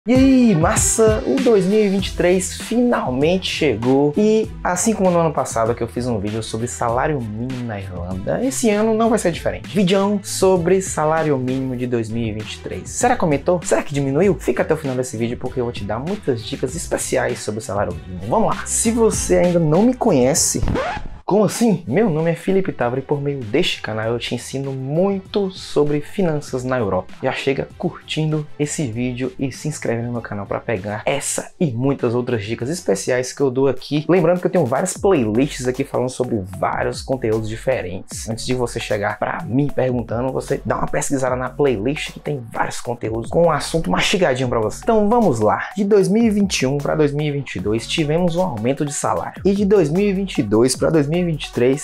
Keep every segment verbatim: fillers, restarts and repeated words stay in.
E aí, massa! O dois mil e vinte e três finalmente chegou e, assim como no ano passado que eu fiz um vídeo sobre salário mínimo na Irlanda, esse ano não vai ser diferente. Vídeo sobre salário mínimo de dois mil e vinte e três. Será que aumentou? Será que diminuiu? Fica até o final desse vídeo porque eu vou te dar muitas dicas especiais sobre o salário mínimo. Vamos lá! Se você ainda não me conhece... Como assim? Meu nome é Felipe Tavra e por meio deste canal eu te ensino muito sobre finanças na Europa. Já chega curtindo esse vídeo e se inscreve no meu canal para pegar essa e muitas outras dicas especiais que eu dou aqui. Lembrando que eu tenho várias playlists aqui falando sobre vários conteúdos diferentes. Antes de você chegar para mim perguntando, você dá uma pesquisada na playlist que tem vários conteúdos com um assunto mastigadinho para você. Então vamos lá. De dois mil e vinte e um para dois mil e vinte e dois tivemos um aumento de salário. E de dois mil e vinte e dois para dois mil e vinte e três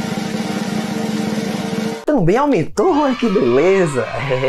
também aumentou, olha que beleza!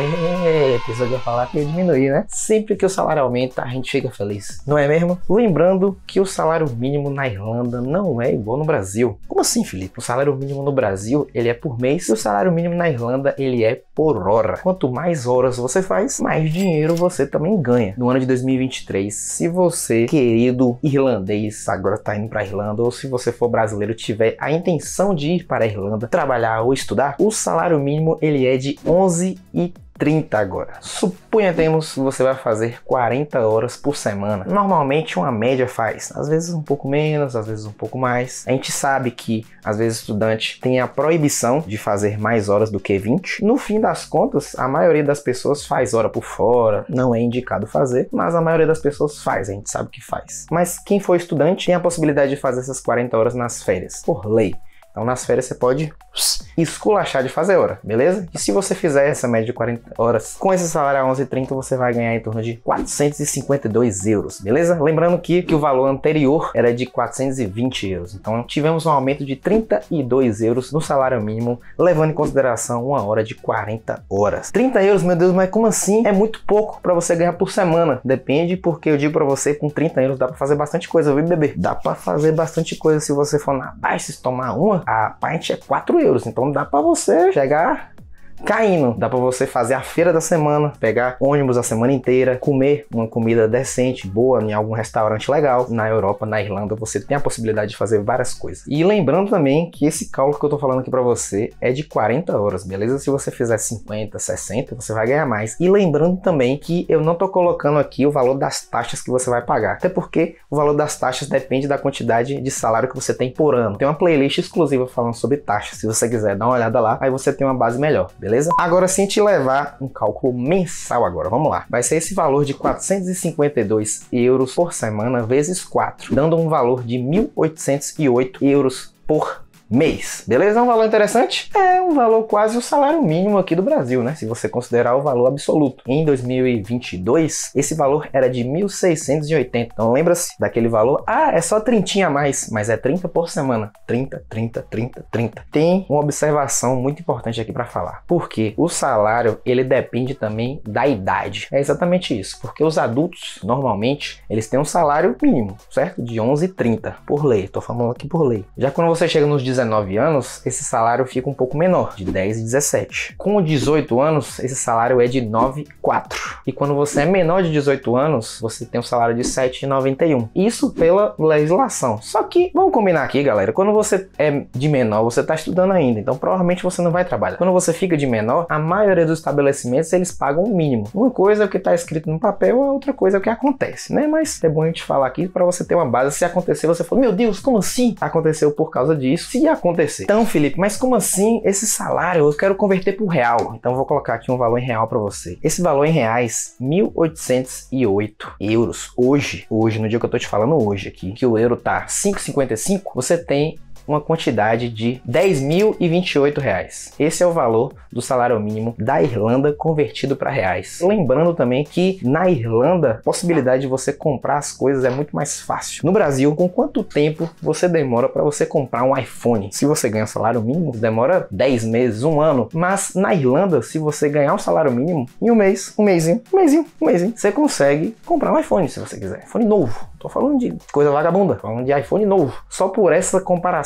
É, a pessoa vai falar que ia diminuir, né? Sempre que o salário aumenta, a gente fica feliz, não é mesmo? Lembrando que o salário mínimo na Irlanda não é igual no Brasil. Como assim, Felipe? O salário mínimo no Brasil, ele é por mês, e o salário mínimo na Irlanda, ele é por hora. Quanto mais horas você faz, mais dinheiro você também ganha. No ano de dois mil e vinte e três, se você, querido irlandês, agora tá indo pra Irlanda, ou se você for brasileiro, tiver a intenção de ir para a Irlanda, trabalhar ou estudar, o salário O salário mínimo ele é de onze e trinta agora. Suponhamos que você vai fazer quarenta horas por semana. Normalmente uma média faz, às vezes um pouco menos, às vezes um pouco mais. A gente sabe que às vezes o estudante tem a proibição de fazer mais horas do que vinte. No fim das contas, a maioria das pessoas faz hora por fora, não é indicado fazer, mas a maioria das pessoas faz, a gente sabe que faz. Mas quem for estudante tem a possibilidade de fazer essas quarenta horas nas férias, por lei. Então nas férias você pode esculachar de fazer hora, beleza? E se você fizer essa média de quarenta horas com esse salário a onze e trinta, você vai ganhar em torno de quatrocentos e cinquenta e dois euros, beleza? Lembrando que, que o valor anterior era de quatrocentos e vinte euros. Então tivemos um aumento de trinta e dois euros no salário mínimo, levando em consideração uma hora de quarenta horas. trinta euros, meu Deus, mas como assim? É muito pouco para você ganhar por semana. Depende, porque eu digo para você, com trinta euros dá para fazer bastante coisa, viu, bebê? Dá para fazer bastante coisa se você for na Baixa tomar uma. A pint é quatro euros, então dá pra você chegar caindo. Dá pra você fazer a feira da semana, pegar ônibus a semana inteira, comer uma comida decente, boa, em algum restaurante legal. Na Europa, na Irlanda, você tem a possibilidade de fazer várias coisas. E lembrando também que esse cálculo que eu tô falando aqui pra você é de quarenta horas, beleza? Se você fizer cinquenta, sessenta, você vai ganhar mais. E lembrando também que eu não tô colocando aqui o valor das taxas que você vai pagar, até porque o valor das taxas depende da quantidade de salário que você tem por ano. Tem uma playlist exclusiva falando sobre taxas, se você quiser dar uma olhada lá, aí você tem uma base melhor, beleza? Beleza? Agora, se a gente levar um cálculo mensal agora, vamos lá. Vai ser esse valor de quatrocentos e cinquenta e dois euros por semana vezes quatro, dando um valor de mil oitocentos e oito euros por mês, beleza? É um valor interessante? É um valor quase o salário mínimo aqui do Brasil, né? Se você considerar o valor absoluto. Em dois mil e vinte e dois, esse valor era de mil seiscentos e oitenta. Então lembra-se daquele valor? Ah, é só trinta a mais, mas é trinta por semana. trinta, trinta, trinta, trinta. Tem uma observação muito importante aqui para falar. Porque o salário, ele depende também da idade. É exatamente isso. Porque os adultos, normalmente, eles têm um salário mínimo, certo? De onze e trinta por lei. Tô falando aqui por lei. Já quando você chega nos dezenove anos, esse salário fica um pouco menor, de dez e dezessete. Com dezoito anos, esse salário é de nove e quatro. E quando você é menor de dezoito anos, você tem um salário de sete e noventa e um. Isso pela legislação. Só que, vamos combinar aqui, galera, quando você é de menor, você está estudando ainda, então provavelmente você não vai trabalhar. Quando você fica de menor, a maioria dos estabelecimentos, eles pagam o mínimo. Uma coisa é o que está escrito no papel, a outra coisa é o que acontece, né? Mas é bom a gente falar aqui para você ter uma base. Se acontecer, você fala, meu Deus, como assim? Aconteceu por causa disso. Se acontecer. Então, Felipe, mas como assim esse salário? Eu quero converter para o real. Então, vou colocar aqui um valor em real para você. Esse valor em reais, mil oitocentos e oito euros. Hoje, hoje, no dia que eu tô te falando hoje aqui, que o euro tá cinco e cinquenta e cinco, você tem uma quantidade de dez mil e vinte e oito reais. Esse é o valor do salário mínimo da Irlanda convertido para reais. Lembrando também que na Irlanda a possibilidade de você comprar as coisas é muito mais fácil. No Brasil, com quanto tempo você demora para você comprar um iPhone? Se você ganha salário mínimo, demora dez meses, um ano. Mas na Irlanda, se você ganhar um salário mínimo, em um mês, um mêsinho, um mêsinho, um mêsinho, você consegue comprar um iPhone se você quiser. iPhone novo. Tô falando de coisa vagabunda, falando de iPhone novo. Só por essa comparação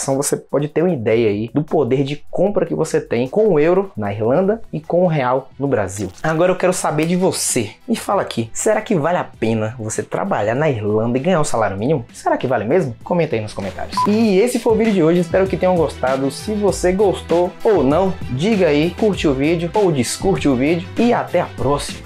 comparação você pode ter uma ideia aí do poder de compra que você tem com o euro na Irlanda e com o real no Brasil. Agora eu quero saber de você. Me fala aqui, será que vale a pena você trabalhar na Irlanda e ganhar um salário mínimo? Será que vale mesmo? Comenta aí nos comentários. E esse foi o vídeo de hoje, espero que tenham gostado. Se você gostou ou não, diga aí, curte o vídeo ou descurte o vídeo e até a próxima.